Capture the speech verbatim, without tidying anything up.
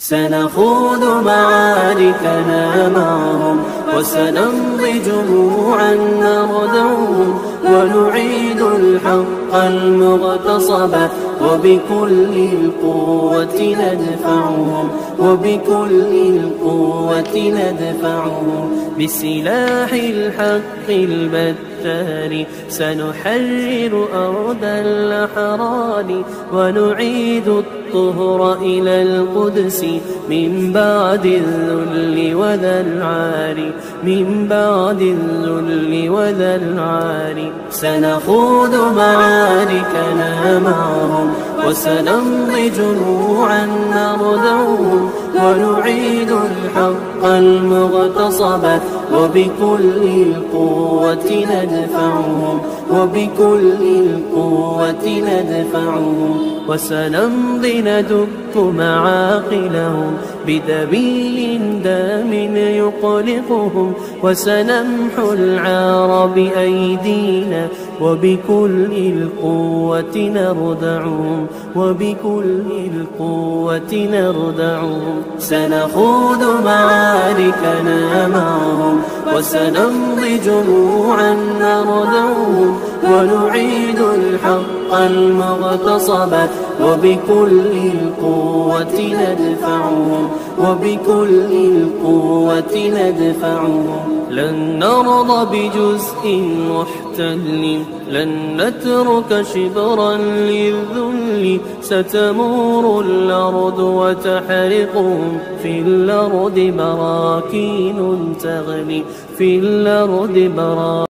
سنخوض معاركنا معهم وسنمضي جموعا نردعهم ونعيد الحق المغتصب وبكل القوة ندفعهم وبكل القوة ندفعهم بسلاح الحق البتار سنحرر أرض الأحرار ونعيد الطهر إلى القدس من بعد الذل وذا العار من بعد الذل وذا العار سنخوض معاركنا معهم وسنمضي جموعا نردعهم ونعيد الحق المغتصب وبكل القوة ندفعهم وبكل القوة ندفعهم وسنمضي ندك معاقلهم بدبيل دام يقلقهم وسنمحو العار بأيدينا وبكل القوة نردعهم وبكل القوة نردعهم سنخوض معاركنا معهم وسنمضي جموعا نردعهم ونعيد الحق المغتصب وبكل القوة ندفعهم وبكل القوة ندفعهم لن نرضى بجزء محتل لن نترك شبرا للذل ستمور الأرض وتحرقهم في الأرض براكين تغلي في الأرض براكين